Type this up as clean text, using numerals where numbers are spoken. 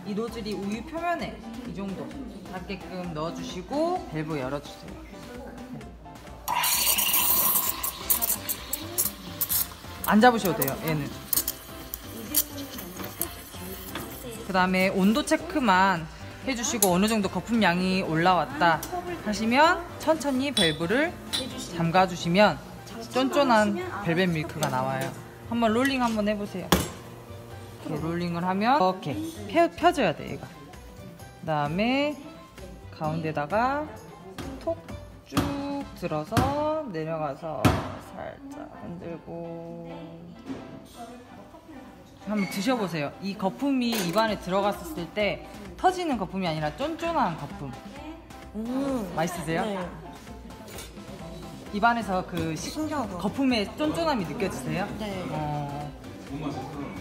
이 노즐이 우유 표면에 이 정도 닿게끔 넣어주시고 밸브 열어주세요. 안 잡으셔도 돼요, 얘는. 그 다음에 온도 체크만 해주시고 어느 정도 거품량이 올라왔다 하시면 천천히 밸브를 잠가주시면 쫀쫀한 벨벳 밀크가 나와요. 한번 롤링 한번 해보세요. 이렇게 롤링을 하면 이렇게 펴져야 돼, 얘가. 그 다음에 가운데다가 톡 쭉 들어서 내려가서 살짝 흔들고 한번 드셔보세요. 이 거품이 입안에 들어갔을 때 터지는 거품이 아니라 쫀쫀한 거품. 맛있으세요? 네. 입안에서 그 신기하다. 거품의 쫀쫀함이 느껴지세요? 네.